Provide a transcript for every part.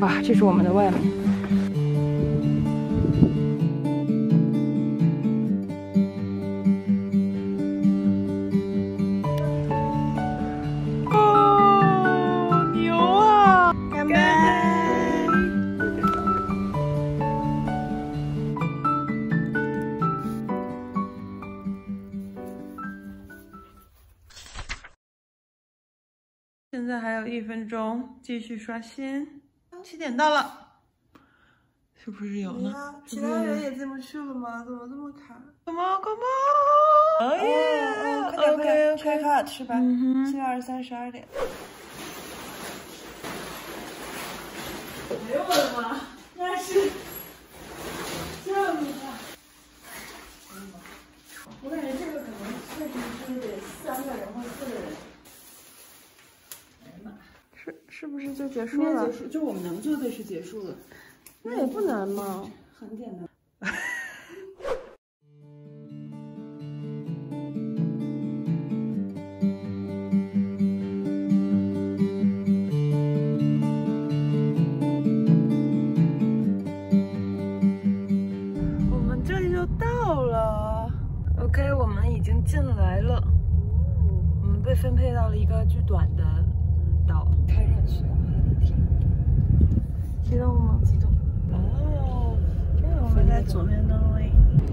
哇，这是我们的外面。哦，牛啊！干杯！现在还有1分钟，继续刷新。7点到了，是不是有呢？ 其他人也这么去了吗？怎么这么卡 ？Come on, come on！ 哦耶 ！OK， 开卡吃吧。7月23、12点。哎呦我的妈！那是这么大。我感觉这个可能确实是得3个人或4个人。 是不是就结束了？ 结束，就我们能做的是结束了。 那也不难嘛， 很简单。 我们这里就到了。OK， 我们已经进来了。我们被分配到了一个巨短的岛。 开上去， 激动吗？ 激动。 哦， 这样我们在左面灯位。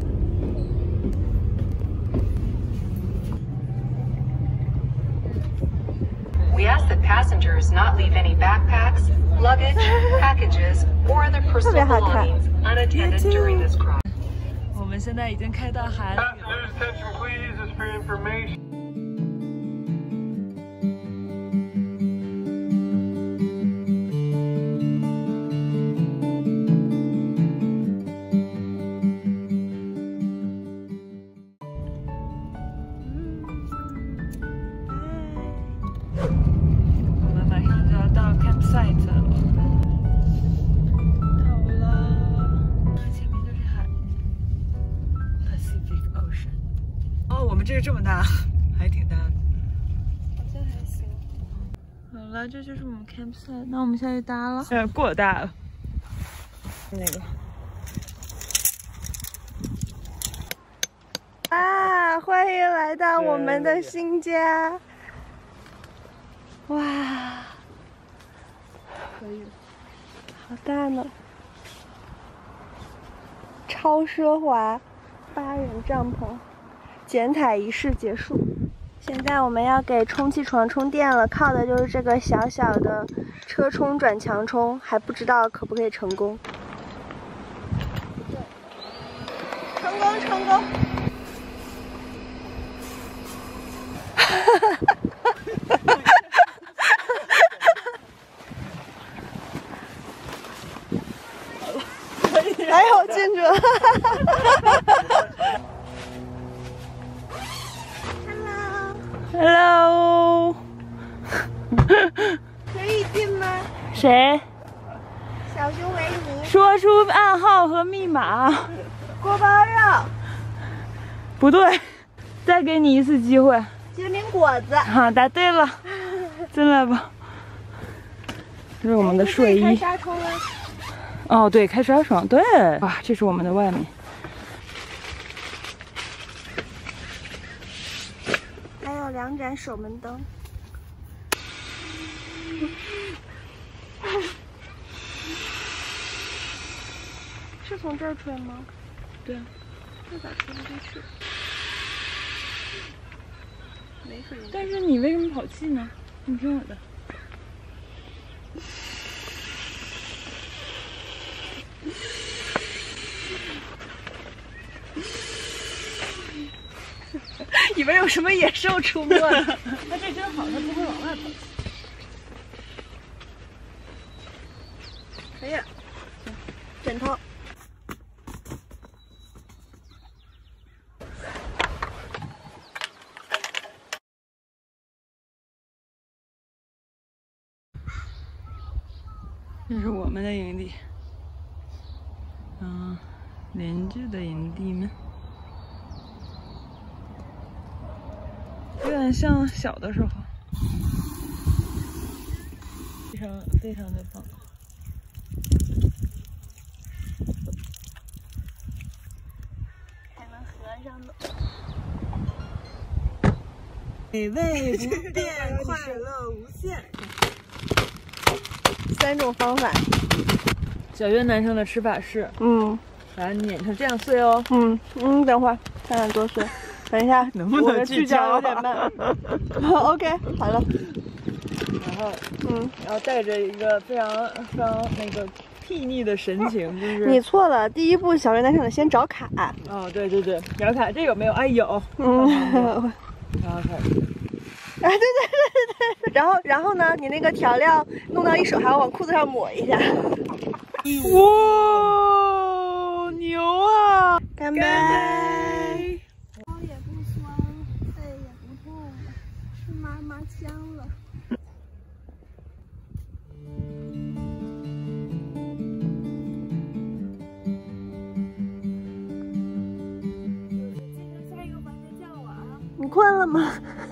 We ask that passengers not leave any backpacks, luggage, packages, or other personal belongings unattended during this crossing. 我们现在已经开到海里了。 Attention, please. This is for information. campsite 了，到了，前面就是海 ，Pacific Ocean。哦，我们这个这么大，还挺大的。 好像还行。 好了，这就是我们 campsite， 那我们下去搭了。有点过大了。那个。啊，欢迎来到我们的新家。哇，可以，好大呢，超奢华，8人帐篷，剪彩仪式结束。现在我们要给充气床充电了，靠的就是这个小小的车充转强充，还不知道可不可以成功。成功，成功！哎呦，进去了！Hello， 可以进吗？ 谁？ 小熊维尼。 说出暗号和密码。 锅包肉。 不对，再给你一次机会。 煎饼果子。 好，答对了。进来吧。这是我们的睡衣。 开纱窗啊。 哦，对，开纱窗，对，哇，这是我们的外面。 还有2盏手门灯。是从这儿吹吗？ 对啊。 那咋吹不进去？没水。 但是你为什么跑气呢？你听我的。以为有什么野兽出没呢？它这真好，它不会往外跑。 可以了。枕头。 这是我们的营地，邻居的营地们，有点像小的时候，非常的棒。 了。 美味不变，快乐无限。 3种方法。 小约男生的吃法是，把它碾成这样碎哦。 等会儿看看多碎。等一下， 能不能我的锯角有点慢。OK， 好了。 然后带着一个非常那个睥睨的神情，就是你错了，第一步小约男生得先找卡。 哦，对，找卡，这有没有？哎，有。然后开始。 对，然后呢，你那个调料弄到一手，还要往裤子上抹一下。 哇，牛啊！ 干杯！ 腰也不酸了，背也不痛了，吃嘛嘛香了。下一个环节叫我啊！ 你困了吗？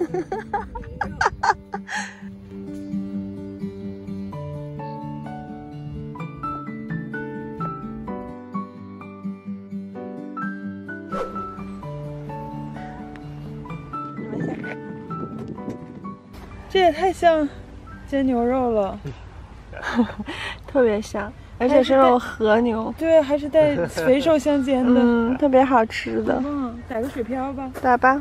这也太像煎牛肉了， 特别香，而且是那种和牛。 对，还是带肥瘦相间的， 特别好吃的。 打个水漂吧。 打吧。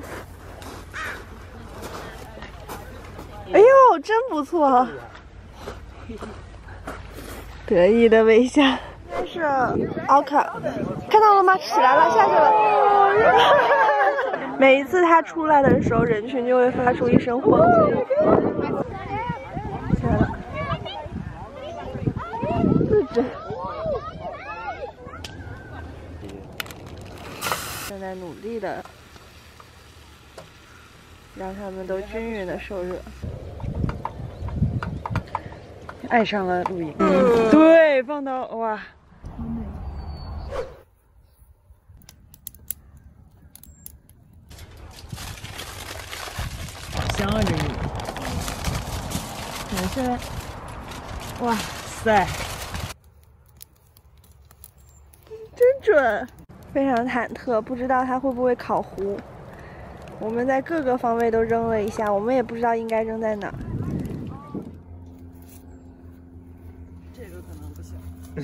哎呦，真不错！得意的微笑。应该是奥卡，看到了吗？起来了，下去了。每一次他出来的时候，人群就会发出一声欢呼。起来了，自制。正在努力的让他们都均匀的受热。 爱上了露营，对，放到哇，好香啊！这个， 没事。 哇塞， 真准，非常忐忑，不知道它会不会烤糊。我们在各个方位都扔了一下，我们也不知道应该扔在哪儿。 这个可能不行。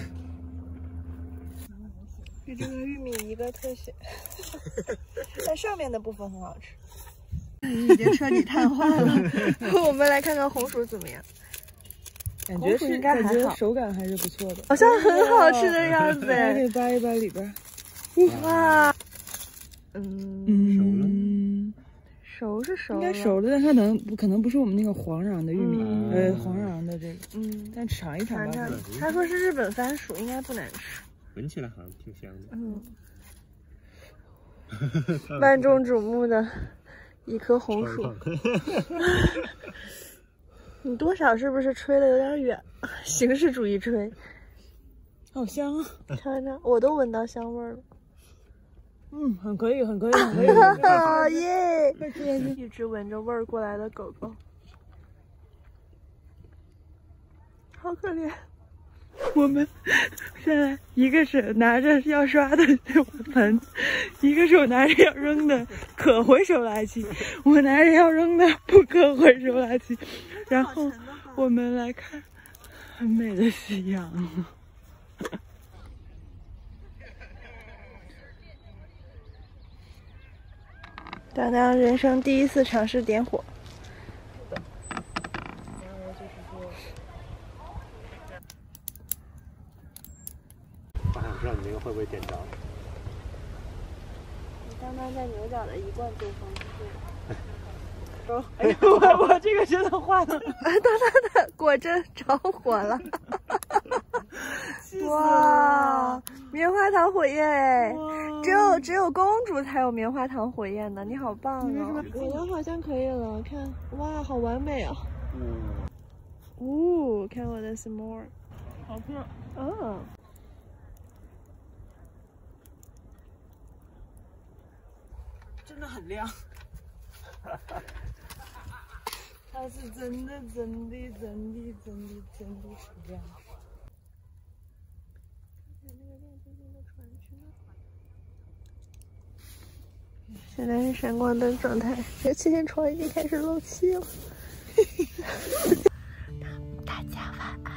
给这个玉米一个特写，但上面的部分很好吃。已经彻底瘫痪了。我们来看看红薯怎么样。 感觉是， 应该还好， 手感还是不错的， 好像很好吃的样子。 可以扒一扒里边。 哇，熟是熟了， 应该熟了，但它可能不是我们那个黄瓤的玉米，黄瓤的这个，但尝一尝吧。 他说是日本番薯，应该不难吃。 闻起来好像挺香的。 万众瞩目的一颗红薯。你多少是不是吹的有点远？形式主义吹。 好香啊！ 尝尝，我都闻到香味了。 很可以，很可以， 好耶！一直闻着味儿过来的狗狗，好可怜。 我们现在一个手拿着要刷的盆，一个手拿着要扔的可回收垃圾，我拿着要扔的不可回收垃圾。然后我们来看很美的夕阳。 当当人生第一次尝试点火。 我想知道你那个会不会点着。 你当当在牛角的一贯作风是哎呦，我这个真的坏了！ 当果真着火了！哇，棉花糖火焰哎！只有公主才有棉花糖火焰呢，你好棒哦！我的好像可以了，看，哇，好完美哦！看我的 s'more， 好漂亮！ 真的很亮。它是真的很亮。 看那个亮晶晶的船去哪？ 现在是闪光灯状态，这气垫床已经开始漏气了。大家晚安。